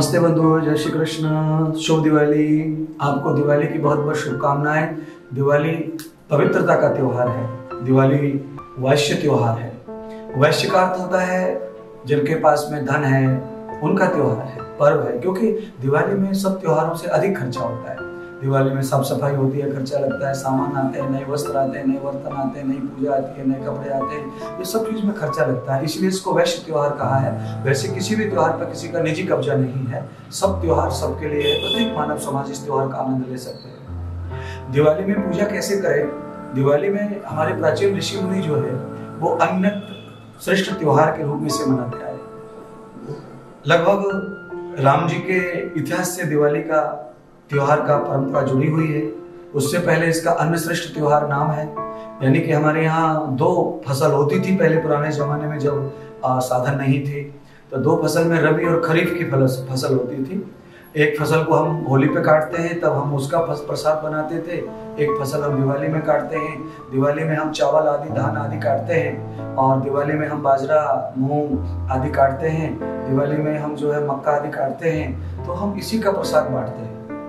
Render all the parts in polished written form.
नमस्ते बंधु, जय श्री कृष्ण। शुभ दिवाली। आपको दिवाली की बहुत बहुत शुभकामनाएं। दिवाली पवित्रता का त्योहार है। दिवाली वैश्य त्योहार है। वैश्य का अर्थ होता है जिनके पास में धन है, उनका त्योहार है, पर्व है। क्योंकि दिवाली में सब त्योहारों से अधिक खर्चा होता है। दिवाली में साफ सफाई होती है, खर्चा लगता है, सामान आते हैं, नए वस्त्र आते हैं, नए बर्तन आते हैं, नई पूजा आती है, नए कपड़े आते हैं। ये सब चीज में खर्चा लगता है, इसलिए इसको वैश्य त्योहार कहा है। वैसे किसी भी त्योहार पर किसी का निजी कब्जा नहीं है। सब त्योहार सबके लिए है। प्रत्येक मानव समाज इस त्योहार का आनंद ले सकते हैं। दिवाली में पूजा कैसे करें? दिवाली में हमारे प्राचीन ऋषि मुनि जो है वो अन्य श्रेष्ठ त्योहार के रूप में से मनाते आए। लगभग राम जी के इतिहास से दिवाली का त्योहार का परंपरा जुड़ी हुई है। उससे पहले इसका अन्य श्रेष्ठ त्योहार नाम है। यानी कि हमारे यहाँ दो फसल होती थी पहले पुराने जमाने में, जब साधन नहीं थे तो दो फसल में रबी और खरीफ की फसल होती थी। एक फसल को हम होली पे काटते हैं, तब हम उसका प्रसाद बनाते थे। एक फसल हम दिवाली में काटते हैं। दिवाली में हम चावल आदि, धान आदि काटते हैं। और दिवाली में हम बाजरा, मूंग आदि काटते हैं। दिवाली में हम जो है मक्का आदि काटते हैं। तो हम इसी का प्रसाद बांटते हैं।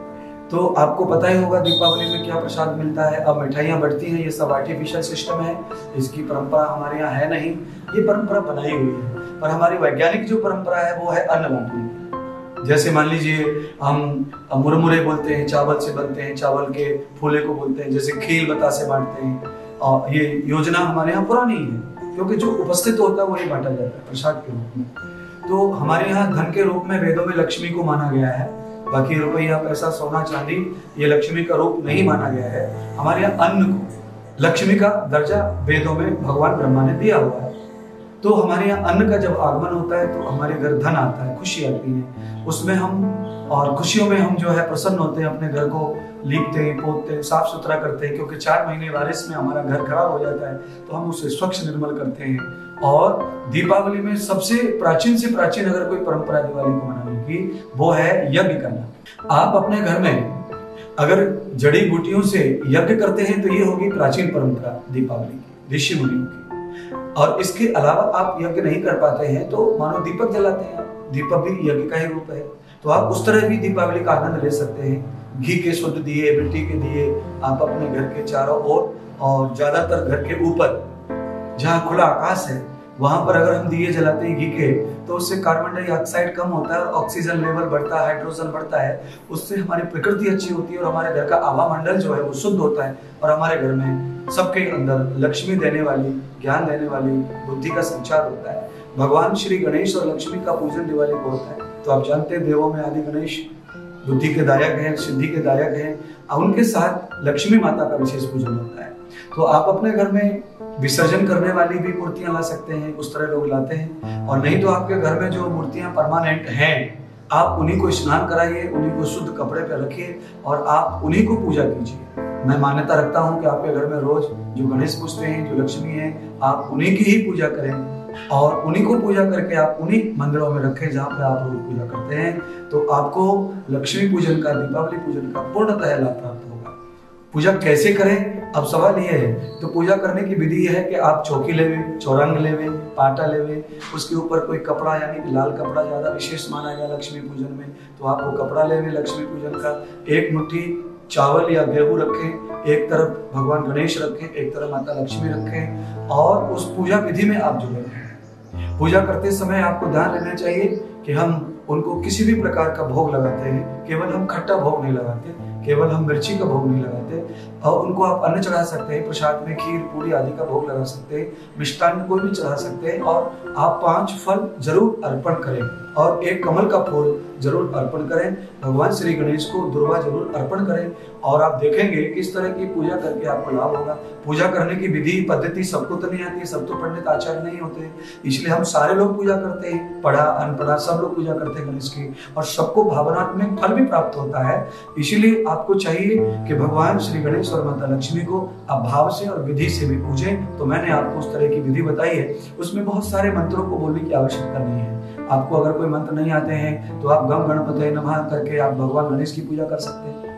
तो आपको पता ही होगा दीपावली में क्या प्रसाद मिलता है। अब मिठाइयाँ बढ़ती हैं, ये सब आर्टिफिशियल सिस्टम है। इसकी परंपरा हमारे यहाँ है नहीं, ये परंपरा बनाई हुई है। पर हमारी वैज्ञानिक जो परंपरा है वो है अन्न बांटने की। जैसे मान लीजिए हम मुरमुरे बोलते हैं, चावल से बनते हैं, चावल के फूले को बोलते हैं। जैसे खील बतासे बांटते हैं। और ये योजना हमारे यहाँ पुरानी है, क्योंकि जो उपस्थित होता है वही बांटा जाता है प्रसाद के रूप में। तो हमारे यहाँ धन के रूप में वेदों में लक्ष्मी को माना गया है। बाकी रुपया, पैसा, सोना, चांदी ये लक्ष्मी का रूप नहीं माना गया है। हमारे यहाँ अन्न को लक्ष्मी का दर्जा वेदों में भगवान ब्रह्मा ने दिया हुआ है। तो हमारे यहाँ अन्न का जब आगमन होता है तो हमारे घर धन आता है, खुशी आती है। उसमें हम और खुशियों में हम जो है प्रसन्न होते हैं, अपने घर को लीपते हैं, पोतते हैं, साफ सुथरा करते हैं। क्योंकि 4 महीने बारिश में हमारा घर खराब हो जाता है, तो हम उसे स्वच्छ निर्मल करते हैं। और दीपावली में सबसे प्राचीन से प्राचीन अगर कोई परंपरा दिवाली को मनाने की, वो है यज्ञ करना। आप अपने घर में अगर जड़ी बूटियों से यज्ञ करते हैं तो ये होगी प्राचीन परंपरा दीपावली की, ऋषि मुनियों की। और इसके अलावा आप यज्ञ नहीं कर पाते हैं तो मानो दीपक जलाते हैं। दीपक भी यज्ञ का ही रूप है। तो आप उस तरह भी दीपावली का आनंद ले सकते हैं। घी के शुद्ध दिए, मिट्टी के दिए आप अपने घर के चारों ओर और ज्यादातर घर के ऊपर जहाँ खुला आकाश है वहां पर अगर हम दिए जलाते हैं घी के, तो उससे कार्बन डाइऑक्साइड कम होता है, ऑक्सीजन लेवल बढ़ता है, हाइड्रोजन बढ़ता है। उससे हमारी प्रकृति अच्छी होती है और हमारे घर का आभा मंडल जो है वो शुद्ध होता है। और हमारे घर में सबके अंदर लक्ष्मी देने वाली, ज्ञान देने वाली बुद्धि का संचार होता है। भगवान श्री गणेश और लक्ष्मी का पूजन दिवाली को होता है। तो आप जानते हैं देवों में आदि गणेश बुद्धि के दायक हैं, सिद्धि के दायक हैं। उनके साथ लक्ष्मी माता का विशेष पूजन होता है। तो आप अपने घर में विसर्जन करने वाली भी मूर्तियां ला सकते हैं, उस तरह लोग लाते हैं। और नहीं तो आपके घर में जो मूर्तियां परमानेंट हैं, आप उन्हीं को स्नान कराइए, उन्हीं को शुद्ध कपड़े पे रखिए और आप उन्हीं को पूजा कीजिए। मैं मान्यता रखता हूं कि आपके घर में रोज जो गणेश पूजते हैं, जो लक्ष्मी है, आप उन्हीं की ही पूजा करें और उन्हीं को पूजा करके आप उन्हीं मंदिरों में रखें जहाँ पे आप रोज पूजा करते हैं। तो आपको लक्ष्मी पूजन का, दीपावली पूजन का पूर्णतः लाभ प्राप्त होगा। पूजा कैसे करें? अब सवाल ये है। तो पूजा करने की विधि यह है कि आप चौकी लेवे, चौरंग लेवे, पाटा लेवे, उसके ऊपर कोई कपड़ा, यानी कि लाल कपड़ा ज्यादा विशेष माना गया लक्ष्मी पूजन में, तो आप वो कपड़ा लेवे लक्ष्मी पूजन का। एक मुट्ठी चावल या गेहूं रखें, एक तरफ भगवान गणेश रखें, एक तरफ माता लक्ष्मी रखें और उस पूजा विधि में आप जुड़े रहें। पूजा करते समय आपको ध्यान रखना चाहिए कि हम उनको किसी भी प्रकार का भोग लगाते हैं, केवल हम खट्टा भोग नहीं लगाते, केवल हम मिर्ची का भोग नहीं लगाते। और उनको आप अन्न चढ़ा सकते हैं, प्रसाद में खीर पूरी आदि का भोग लगा सकते हैं, मिष्टान्न कोई भी चढ़ा सकते हैं। और आप 5 फल जरूर अर्पण करें और एक कमल का फूल जरूर अर्पण करें। भगवान श्री गणेश को दुर्वा जरूर अर्पण करें और आप देखेंगे किस तरह की पूजा करके आपको लाभ होगा। पूजा करने की विधि पद्धति सबको तो नहीं आती, सब तो पंडित आचार्य नहीं होते, इसलिए हम सारे लोग पूजा करते हैं, पढ़ा अनपढ़ा सब लोग पूजा करते हैं गणेश की, और सबको भावनात्मक फल भी प्राप्त होता है। इसीलिए आपको चाहिए कि भगवान श्री गणेश और माता लक्ष्मी को आप भाव से और विधि से भी पूजें। तो मैंने आपको उस तरह की विधि बताई है। उसमें बहुत सारे मंत्रों को बोलने की आवश्यकता नहीं है। आपको अगर कोई मंत्र नहीं आते हैं तो आप गम गणपते नमः करके आप भगवान गणेश की पूजा कर सकते हैं।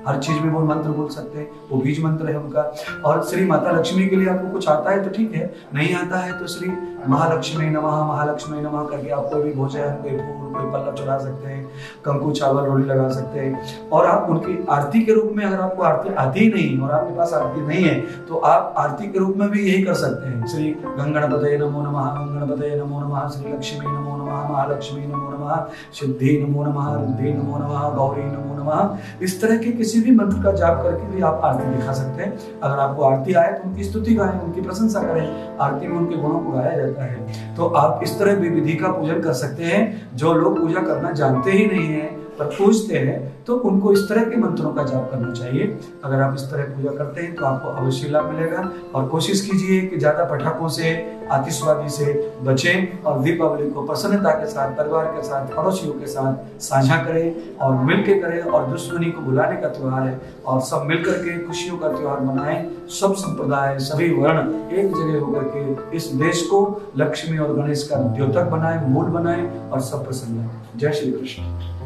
हर चीज में वो मंत्र बोल सकते हैं, वो बीज मंत्र है उनका। और श्री माता लक्ष्मी के लिए आपको कुछ आता है तो ठीक है, नहीं आता है तो श्री महालक्ष्मी नमः, महालक्ष्मी नमः करके आप कोई भी भोजन, कोई फूल, कोई पल्लव चढ़ा सकते हैं, कंकु चावल रोली लगा सकते हैं। और आप उनकी आरती के रूप में, अगर आपको आरती आती ही नहीं और आपके पास आरती नहीं है तो आप आरती के रूप में भी यही कर सकते हैं। श्री गंगणपतये नमो नमः, गंगणपतये नमो नमः, श्री लक्ष्मी नमो नमः, महालक्ष्मी नमो नमः, सिद्धि नमो नमः, रिद्धि नमो नमः, गौरी नमो नमः। इस तरह के किसी भी मंत्र का जाप करके भी आप आरती दिखा सकते हैं। अगर आपको आरती आए तो उनकी स्तुति गाएं, उनकी प्रशंसा करें, आरती में उनके गुणों को गाया जाता है। तो आप इस तरह भी विधि का पूजन कर सकते हैं। जो लोग पूजा करना जानते ही नहीं है पर पूजते हैं तो उनको इस तरह के मंत्रों का जाप करना चाहिए। अगर आप इस तरह पूजा करते हैं तो आपको अवश्य लाभ मिलेगा। और कोशिश कीजिए कि ज्यादा पटाखों से, आतिशबाजी से बचें और दीपावली को प्रसन्नता के साथ, परिवार के साथ, पड़ोसियों के साथ साझा करें और मिलकर करें। और दुश्मनी को भुलाने का त्योहार है और सब मिलकर के खुशियों का त्योहार मनाएं। सब संप्रदाय, सभी वर्ण एक जगह होकर के इस देश को लक्ष्मी और गणेश का द्योतक बनाएं, मूल बनाएं और सब प्रसन्न रहें। जय श्री कृष्ण।